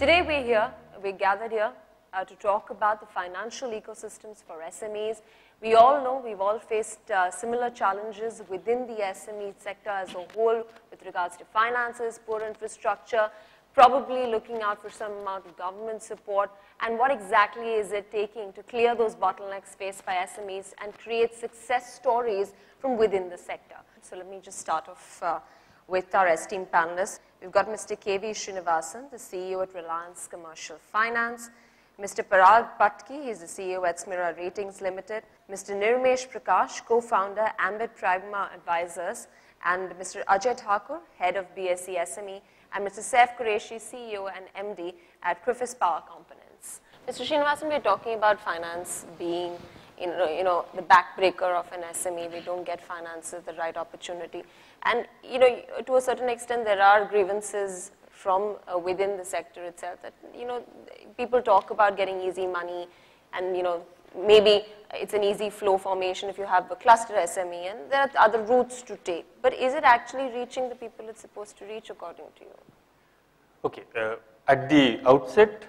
Today we're gathered here to talk about the financial ecosystems for SMEs. We all know we've all faced similar challenges within the SME sector as a whole with regards to finances, poor infrastructure, probably looking out for some amount of government support, and what exactly is it taking to clear those bottlenecks faced by SMEs and create success stories from within the sector. So let me just start off with our esteemed panelists. We've got Mr. K.V. Srinivasan, the CEO at Reliance Commercial Finance, Mr. Parag Patki, he's the CEO at Smira Ratings Limited, Mr. Nirmesh Prakash, co-founder, Ambit Pragma Advisors, and Mr. Ajay Thakur, head of BSE SME, and Mr. Saif Qureshi, CEO and MD at Griffiths Power Components. Mr. Srinivasan, we're talking about finance being the backbreaker of an SME. We don't get finance at the right opportunity. And, to a certain extent, there are grievances from within the sector itself that, people talk about getting easy money and, maybe it's an easy flow formation if you have a cluster SME and there are other routes to take. But is it actually reaching the people it's supposed to reach according to you? Okay. At the outset,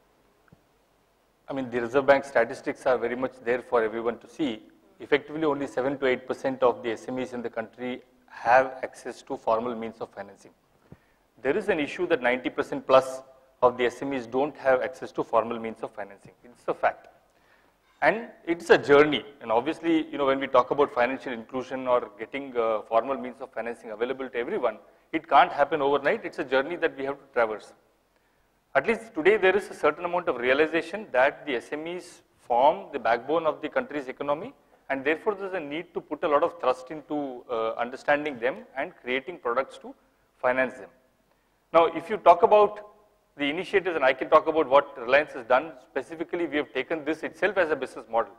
the Reserve Bank statistics are very much there for everyone to see. Effectively, only 7 to 8% of the SMEs in the country have access to formal means of financing. There is an issue that 90% plus of the SMEs don't have access to formal means of financing. It's a fact. And it's a journey. And obviously, when we talk about financial inclusion or getting formal means of financing available to everyone, it can't happen overnight. It's a journey that we have to traverse. At least today, there is a certain amount of realization that the SMEs form the backbone of the country's economy, and therefore there's a need to put a lot of thrust into understanding them and creating products to finance them. Now, if you talk about the initiatives, and I can talk about what Reliance has done, specifically we have taken this itself as a business model.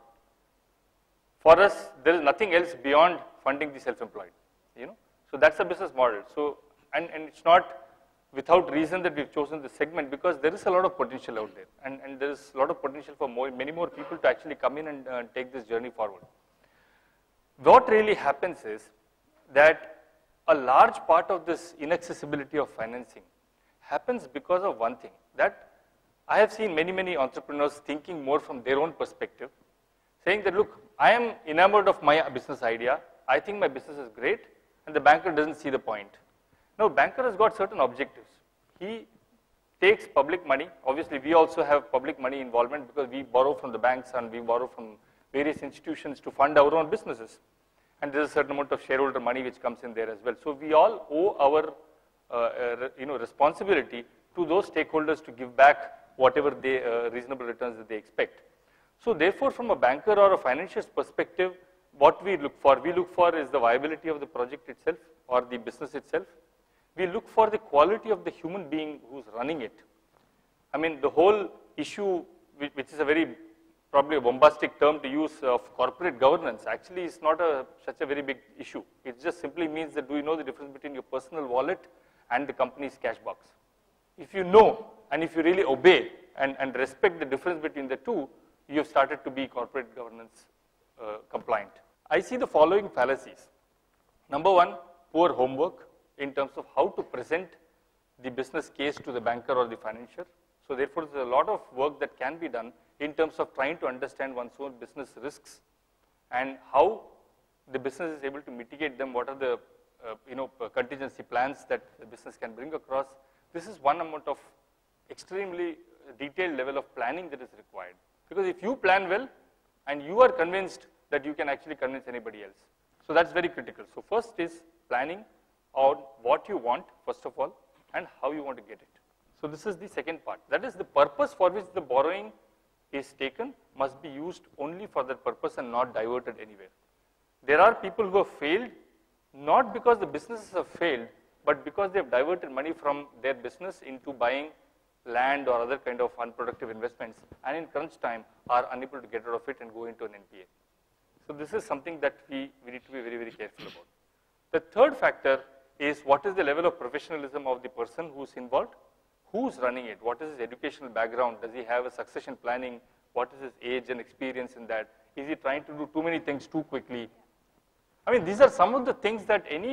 For us, there is nothing else beyond funding the self-employed, So that's a business model. So, and it's not without reason that we've chosen this segment, because there is a lot of potential out there, and there is a lot of potential for many more people to actually come in and take this journey forward. What really happens is that a large part of this inaccessibility of financing happens because of one thing, that I have seen many entrepreneurs thinking more from their own perspective, saying that, look, I am enamored of my business idea, I think my business is great, and the banker doesn't see the point. Now, banker has got certain objectives. He takes public money. Obviously, we also have public money involvement because we borrow from the banks and we borrow from various institutions to fund our own businesses. And there's a certain amount of shareholder money which comes in there as well. So we all owe our responsibility to those stakeholders to give back whatever they reasonable returns that they expect. So therefore, from a banker or a financier's perspective, what we look for is the viability of the project itself or the business itself. We look for the quality of the human being who's running it. The whole issue, which is a very probably a bombastic term to use, of corporate governance, actually is not such a very big issue. It just simply means that do you know the difference between your personal wallet and the company's cash box? If you know, and if you really obey and respect the difference between the two, you have started to be corporate governance compliant. I see the following fallacies. Number one, poor homework in terms of how to present the business case to the banker or the financier. So therefore, there's a lot of work that can be done in terms of trying to understand one's own business risks and how the business is able to mitigate them, what are the contingency plans that the business can bring across. This is one amount of extremely detailed level of planning that is required. Because if you plan well and you are convinced that you can actually convince anybody else. So that's very critical. So first is planning on what you want, first of all, and how you want to get it. So this is the second part. That is the purpose for which the borrowing is taken must be used only for that purpose and not diverted anywhere. There are people who have failed, not because the businesses have failed, but because they have diverted money from their business into buying land or other kind of unproductive investments, and in crunch time are unable to get out of it and go into an NPA. So this is something that we need to be very careful about. The third factor is what is the level of professionalism of the person who's involved, who's running it, what is his educational background, does he have a succession planning, what is his age and experience in that, is he trying to do too many things too quickly. These are some of the things that any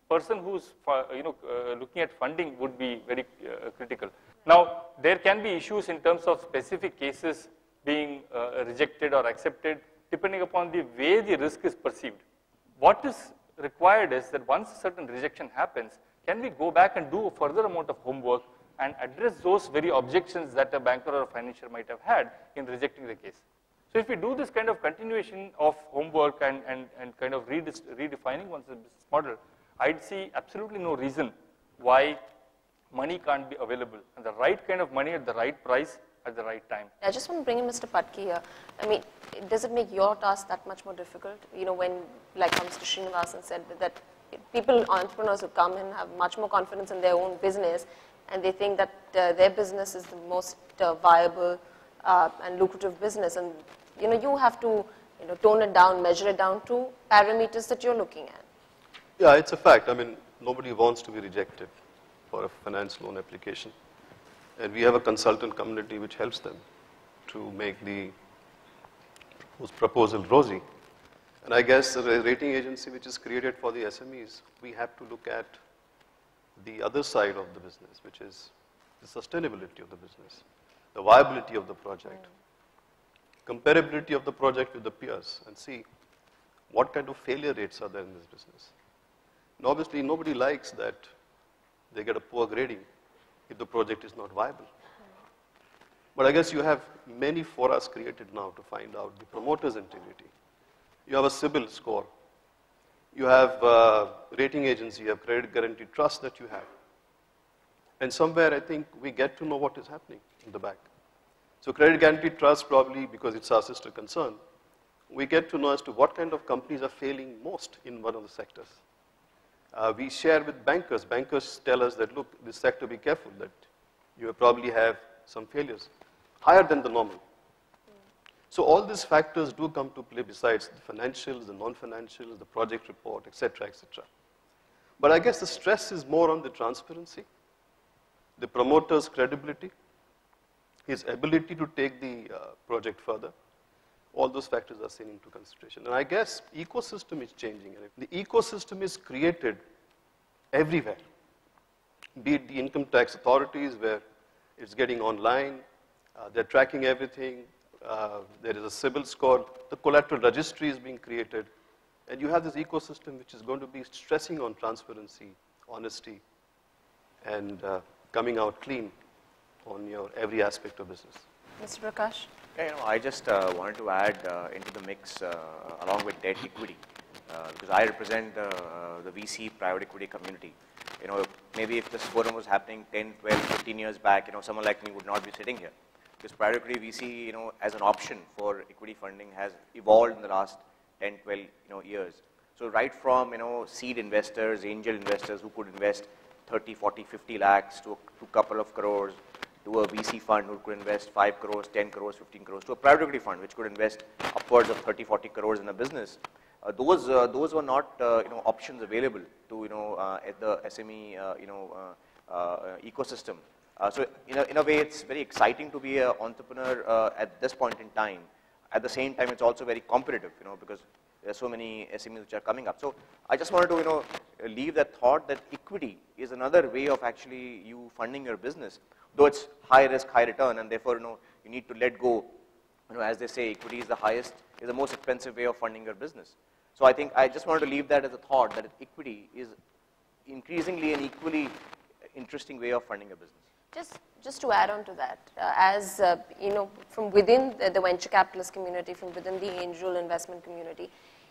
person who's looking at funding would be very critical. Now, there can be issues in terms of specific cases being rejected or accepted depending upon the way the risk is perceived. What is required is that once a certain rejection happens, can we go back and do a further amount of homework and address those very objections that a banker or a financier might have had in rejecting the case. So if we do this kind of continuation of homework and kind of redefining one's business model, I'd see absolutely no reason why money can't be available, and the right kind of money at the right price at the right time. I just want to bring in Mr. Patki here. I mean, does it make your task that much more difficult? You know, when, like Mr. Srinivasan said, that people, entrepreneurs who come in have much more confidence in their own business, and they think that their business is the most viable and lucrative business, and you know, you have to tone it down, measure it down to parameters that you're looking at. Yeah, it's a fact. I mean, nobody wants to be rejected for a finance loan application. And we have a consultant community which helps them to make the proposal rosy. And I guess the rating agency which is created for the SMEs, we have to look at the other side of the business, which is the sustainability of the business, the viability of the project, comparability of the project with the peers, and see what kind of failure rates are there in this business. And obviously, nobody likes that they get a poor grading if the project is not viable. But I guess you have many forums created now to find out the promoter's integrity. You have a CIBIL score. You have rating agency, you have credit guarantee trust that you have. And somewhere I think we get to know what is happening in the back. So credit guarantee trust probably, because it's our sister concern, we get to know as to what kind of companies are failing most in one of the sectors. We share with bankers. Bankers tell us that, look, this sector, be careful, that you probably have some failures, higher than the normal. So all these factors do come to play besides the financials, the non-financials, the project report, etc., etc. But I guess the stress is more on the transparency, the promoter's credibility, his ability to take the project further. All those factors are seen into consideration. And I guess ecosystem is changing. And the ecosystem is created everywhere, be it the income tax authorities where it's getting online, they're tracking everything, there is a CIBIL score, the collateral registry is being created, and you have this ecosystem which is going to be stressing on transparency, honesty, and coming out clean on your every aspect of business. Mr. Prakash? Yeah, I just wanted to add into the mix along with debt equity, because I represent the VC private equity community. Maybe if this forum was happening 10, 12, 15 years back, someone like me would not be sitting here. Because private equity VC, as an option for equity funding has evolved in the last 10, 12, years. So right from, seed investors, angel investors who could invest 30, 40, 50 lakhs to a couple of crores, to a VC fund who could invest 5 crores, 10 crores, 15 crores, to a private equity fund which could invest upwards of 30, 40 crores in a business. Those were not, options available to, at the SME, ecosystem. So in a way, it's very exciting to be an entrepreneur at this point in time. At the same time, it's also very competitive, because there are so many SMEs which are coming up. So I just wanted to, leave that thought that equity is another way of actually you funding your business, though it's high risk, high return, and therefore, you need to let go. As they say, equity is the most expensive way of funding your business. So I think I just wanted to leave that as a thought that equity is increasingly an equally interesting way of funding a business. Just to add on to that, as from within the venture capitalist community, from within the angel investment community,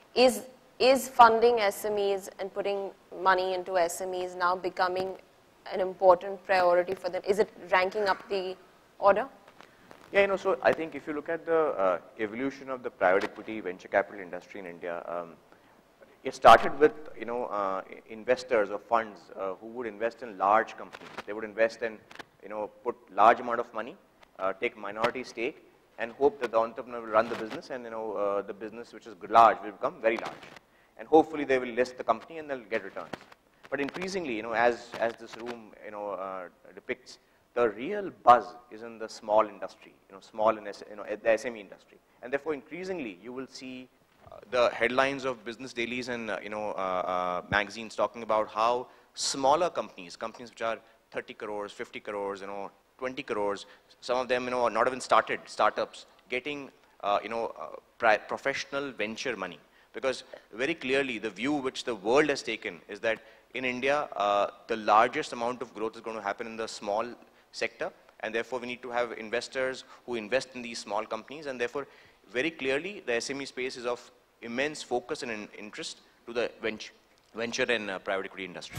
is funding SMEs and putting money into SMEs now becoming an important priority for them? Is it ranking up the order? Yeah, so I think if you look at the evolution of the private equity venture capital industry in India, it started with, investors or funds who would invest in large companies. They would invest in, put large amount of money, take minority stake, and hope that the entrepreneur will run the business, and the business which is large will become very large. And hopefully they will list the company and they'll get returns. But increasingly, as this room, depicts, the real buzz is in the small industry, small in the SME industry. And therefore, increasingly, you will see the headlines of business dailies and magazines talking about how smaller companies which are 30 crores, 50 crores, 20 crores, some of them are not even started, startups, getting professional venture money. Because very clearly the view which the world has taken is that in India, the largest amount of growth is going to happen in the small sector, and therefore we need to have investors who invest in these small companies, and therefore very clearly the SME space is of immense focus and interest to the venture and private equity industry.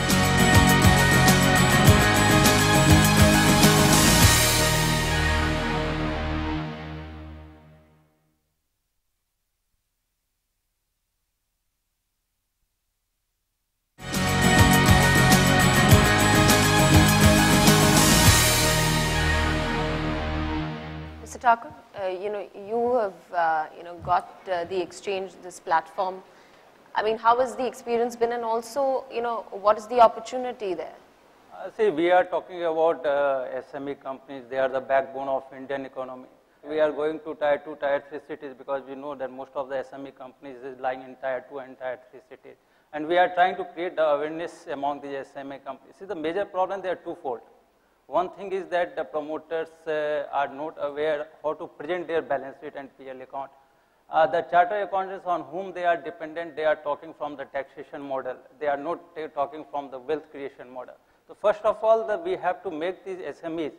Mr. Thakur, you have, got the exchange, this platform. I mean, how has the experience been, and also, what is the opportunity there? See, we are talking about SME companies. They are the backbone of Indian economy. We are going to Tier 2, Tier 3 cities because we know that most of the SME companies is lying in Tier 2 and Tier 3 cities. And we are trying to create the awareness among the SME companies. See, the major problem, they are twofold. One thing is that the promoters are not aware how to present their balance sheet and PL account. The chartered accountants on whom they are dependent, they are talking from the taxation model. They are not talking from the wealth creation model. So first of all, we have to make these SMEs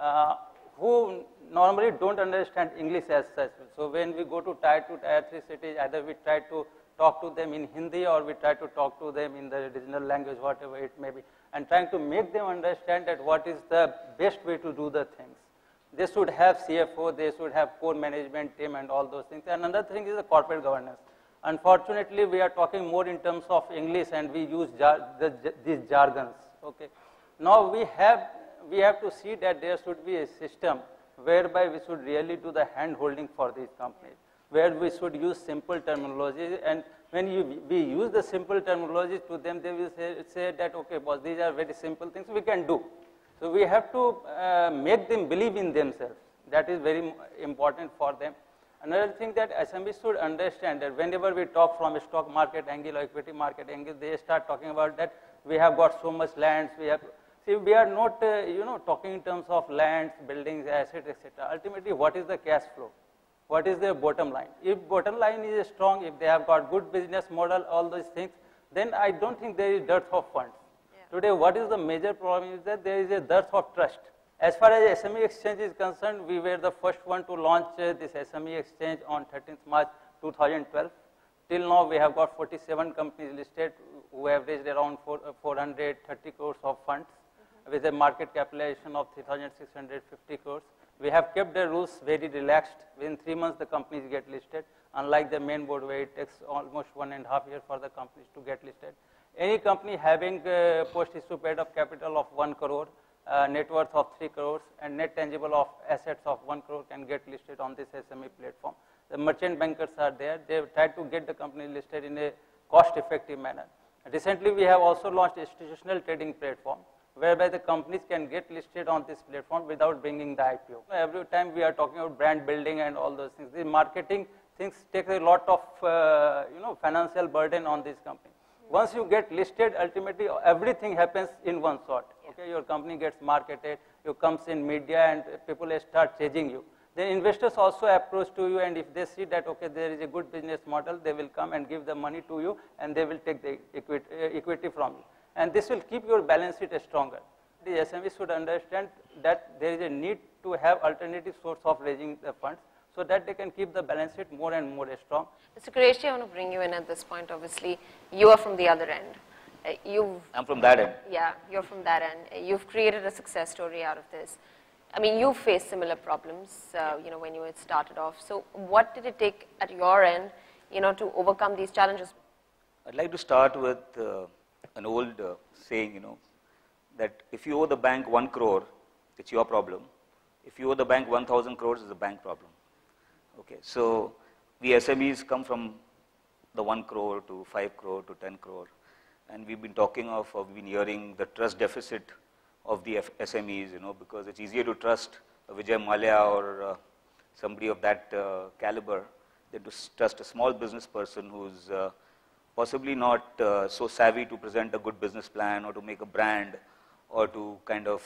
who normally don't understand English as such. So when we go to Tier 2, Tier 3 cities, either we try to talk to them in Hindi or we try to talk to them in the regional language, whatever it may be, and trying to make them understand that what is the best way to do the things. They should have CFO, they should have core management team and all those things. And another thing is the corporate governance. Unfortunately, we are talking more in terms of English and we use these jargons. Okay. Now we have to see that there should be a system whereby we should really do the hand holding for these companies, where we should use simple terminology, and when we use the simple terminology to them, they will say that, okay, boss, these are very simple things we can do. So we have to make them believe in themselves. That is very important for them. Another thing that SMEs should understand that whenever we talk from a stock market angle or equity market angle, they start talking about that we have got so much lands, we are not, talking in terms of lands, buildings, assets, etc. Ultimately, what is the cash flow? What is their bottom line? If bottom line is strong, if they have got good business model, all those things, then I don't think there is dearth of funds. Yeah. Today, what is the major problem is that there is a dearth of trust. As far as SME exchange is concerned, we were the first one to launch this SME exchange on 13th March 2012. Till now, we have got 47 companies listed who have raised around 430 crores of funds with a market capitalization of 3,650 crores. We have kept the rules very relaxed. Within 3 months, the companies get listed, unlike the main board where it takes almost 1.5 years for the companies to get listed. Any company having post-issue paid-up capital of 1 crore, net worth of 3 crores, and net tangible of assets of 1 crore can get listed on this SME platform. The merchant bankers are there. They have tried to get the company listed in a cost-effective manner. Recently, we have also launched institutional trading platform, whereby the companies can get listed on this platform without bringing the IPO. Every time we are talking about brand building and all those things, the marketing things take a lot of financial burden on this company. Once you get listed, ultimately everything happens in one shot. Okay, your company gets marketed, you comes in media, and people start chasing you. Then investors also approach to you, and if they see that okay, there is a good business model, they will come and give the money to you, and they will take the equity from you. And this will keep your balance sheet stronger. The SMEs should understand that there is a need to have alternative source of raising the funds so that they can keep the balance sheet more and more strong. Mr. Qureshi, I want to bring you in at this point. Obviously, you are from the other end. I'm from that end. Yeah, you're from that end. You've created a success story out of this. I mean, you faced similar problems, when you had started off. So what did it take at your end, to overcome these challenges? I'd like to start with an old saying, that if you owe the bank 1 crore, it's your problem. If you owe the bank 1,000 crores, it's the bank problem. Okay, so we SMEs come from the 1 crore to 5 crore to 10 crore. And we've been we've been hearing the trust deficit of the SMEs, because it's easier to trust a Vijay Mallya or somebody of that caliber They trust a small business person who's possibly not so savvy to present a good business plan or to make a brand or to kind of,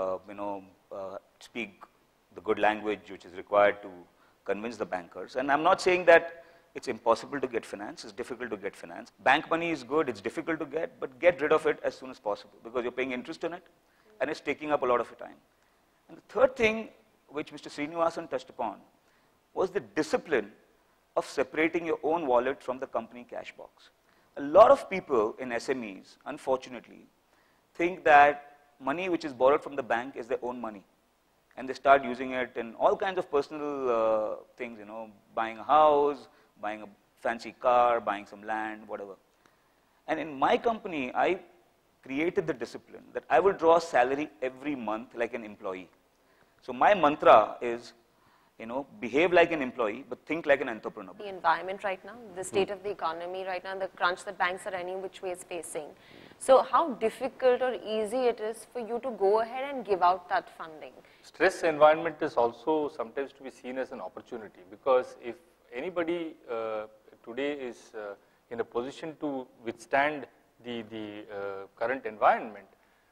speak the good language which is required to convince the bankers. And I'm not saying that it's impossible to get finance, it's difficult to get finance. Bank money is good, it's difficult to get, but get rid of it as soon as possible because you're paying interest on it and it's taking up a lot of your time. And the third thing which Mr. Srinivasan touched upon was the discipline of separating your own wallet from the company cash box. A lot of people in SMEs, unfortunately, think that money which is borrowed from the bank is their own money. And they start using it in all kinds of personal things, buying a house, buying a fancy car, buying some land, whatever. And in my company, I created the discipline that I will draw salary every month like an employee. So my mantra is, behave like an employee, but think like an entrepreneur. The environment right now, the state of the economy right now, the crunch that banks are any which way is facing. So how difficult or easy it is for you to go ahead and give out that funding? Stress environment is also sometimes to be seen as an opportunity, because if anybody today is in a position to withstand the current environment,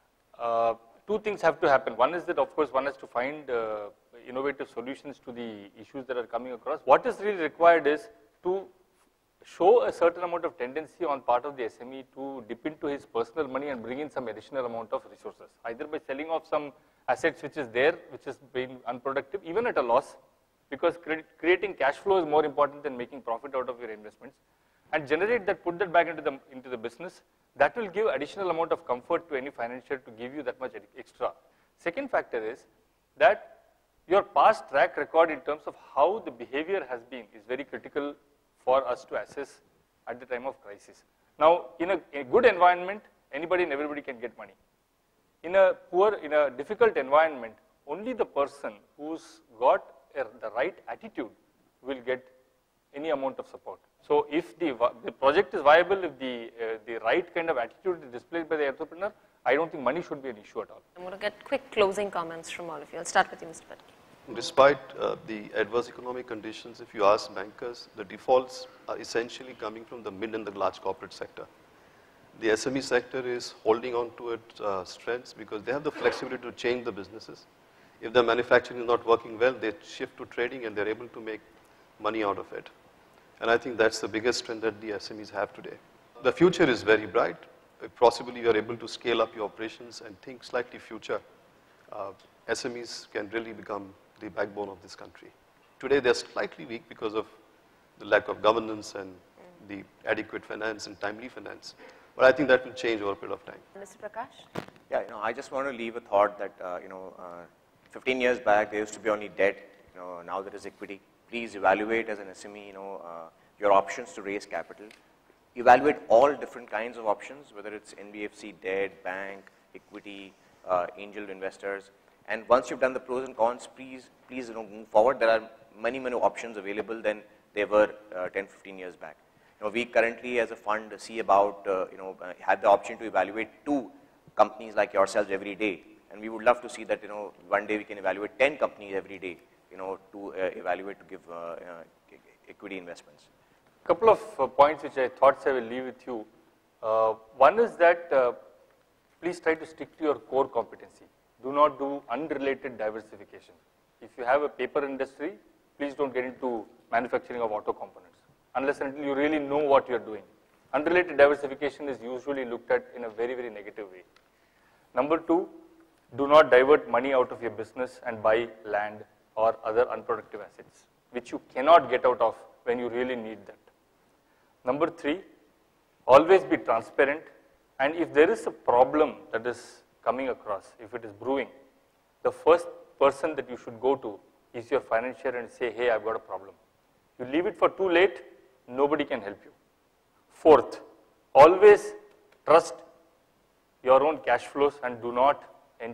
two things have to happen. One is that, of course, one has to find innovative solutions to the issues that are coming across. What is really required is to show a certain amount of tendency on part of the SME to dip into his personal money and bring in some additional amount of resources, either by selling off some assets which is there, which has been unproductive, even at a loss, because creating cash flow is more important than making profit out of your investments, and generate that, put that back into the business. That will give additional amount of comfort to any financier to give you that much extra. Second factor is that your past track record in terms of how the behavior has been is very critical for us to assess at the time of crisis. Now, in a good environment, anybody and everybody can get money. In a difficult environment, only the person who's got the right attitude will get any amount of support. So if the project is viable, if the right kind of attitude is displayed by the entrepreneur, I don't think money should be an issue at all. I'm going to get quick closing comments from all of you. I'll start with you, Mr. Patki. Despite the adverse economic conditions, if you ask bankers, the defaults are essentially coming from the mid and the large corporate sector. The SME sector is holding on to its strengths because they have the flexibility to change the businesses. If the manufacturing is not working well, they shift to trading and they're able to make money out of it. And I think that's the biggest strength that the SMEs have today. The future is very bright. If possibly you are able to scale up your operations and think slightly future, SMEs can really become the backbone of this country. Today they're slightly weak because of the lack of governance and the adequate finance and timely finance. But I think that will change over a period of time. Mr. Prakash? Yeah, I just want to leave a thought that, 15 years back there used to be only debt, now there is equity. Please evaluate as an SME, your options to raise capital. Evaluate all different kinds of options, whether it's NBFC, debt, bank, equity, angel investors. And once you've done the pros and cons, please move forward. There are many options available than there were 10, 15 years back. We currently as a fund see about, had the option to evaluate 2 companies like yourselves every day. And we would love to see that, one day we can evaluate 10 companies every day, to evaluate, to give equity investments. Couple of points which I thought I will leave with you. One is that please try to stick to your core competency. Do not do unrelated diversification. If you have a paper industry, please don't get into manufacturing of auto components, unless and until you really know what you're doing. Unrelated diversification is usually looked at in a very, very negative way. Number 2, do not divert money out of your business and buy land or other unproductive assets, which you cannot get out of when you really need that. Number 3, always be transparent, and if there is a problem that is coming across, if it is brewing, the first person that you should go to is your financier and say, hey, I've got a problem. You leave it for too late, nobody can help you. 4th, always trust your own cash flows and do not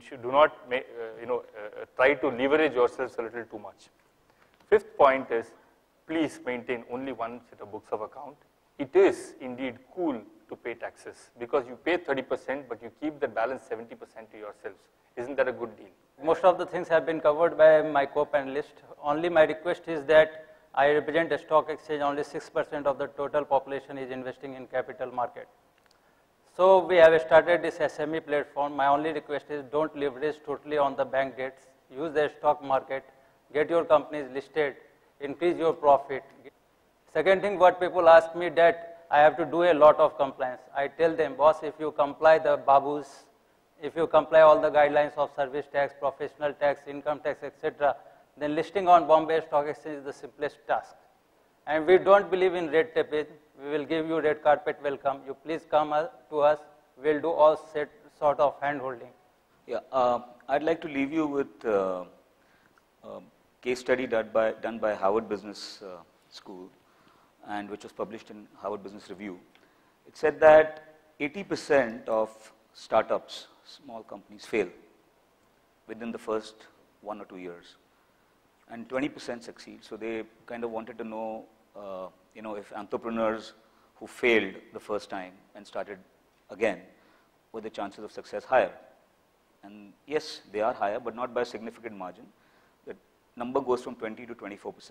try to leverage yourselves a little too much. 5th point is, please maintain only one set of books of account. It is indeed cool to pay taxes because you pay 30%, but you keep the balance 70% to yourselves. Isn't that a good deal? Most of the things have been covered by my co-panelist. Only my request is that I represent a stock exchange, only 6% of the total population is investing in capital market. So we have started this SME platform. My only request is don't leverage totally on the bank debts. Use the stock market, get your companies listed, increase your profit. Second thing, what people ask me that I have to do a lot of compliance. I tell them, boss, if you comply the babus, if you comply all the guidelines of service tax, professional tax, income tax, etc., then listing on Bombay Stock Exchange is the simplest task. And we don't believe in red taping. We will give you red carpet welcome. You please come to us. We'll do all sort of hand holding. Yeah, I'd like to leave you with a case study done by Harvard Business School, and which was published in Harvard Business Review. It said that 80% of startups, small companies, fail within the first 1 or 2 years, and 20% succeed. So they kind of wanted to know, if entrepreneurs who failed the first time and started again, were the chances of success higher? And yes, they are higher, but not by a significant margin. The number goes from 20 to 24%.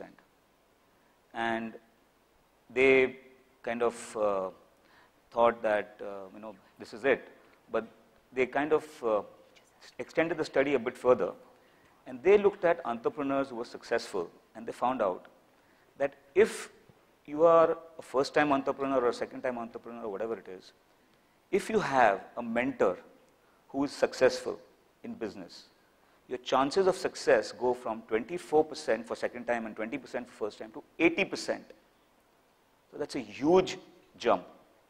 And they kind of thought that, this is it. But they kind of extended the study a bit further. And they looked at entrepreneurs who were successful, and they found out that if you are a first-time entrepreneur or a second-time entrepreneur or whatever it is, if you have a mentor who is successful in business, your chances of success go from 24% for second time and 20% for first time to 80%. So that's a huge jump.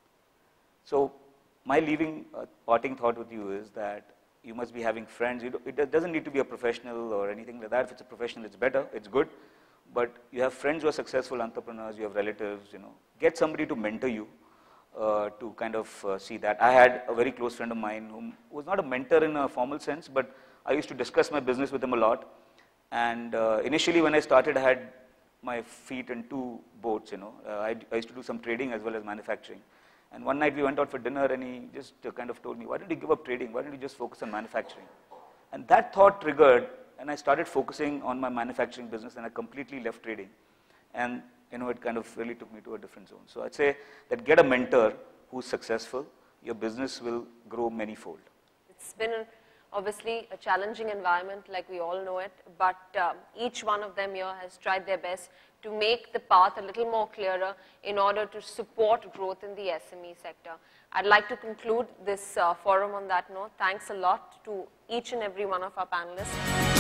So my parting thought with you is that you must be having friends. It doesn't need to be a professional or anything like that. If it's a professional, it's better, it's good. But you have friends who are successful entrepreneurs, you have relatives, get somebody to mentor you to kind of see that. I had a very close friend of mine who was not a mentor in a formal sense, but I used to discuss my business with him a lot. And initially when I started, I had my feet in two boats, I used to do some trading as well as manufacturing. And one night we went out for dinner and he just kind of told me, why don't you give up trading? Why don't you just focus on manufacturing? And that thought triggered, and I started focusing on my manufacturing business, and I completely left trading. And it kind of really took me to a different zone. So I'd say that get a mentor who's successful, your business will grow manyfold. It's been obviously a challenging environment, like we all know it, but each one of them here has tried their best to make the path a little more clearer in order to support growth in the SME sector. I'd like to conclude this forum on that note. Thanks a lot to each and every one of our panelists.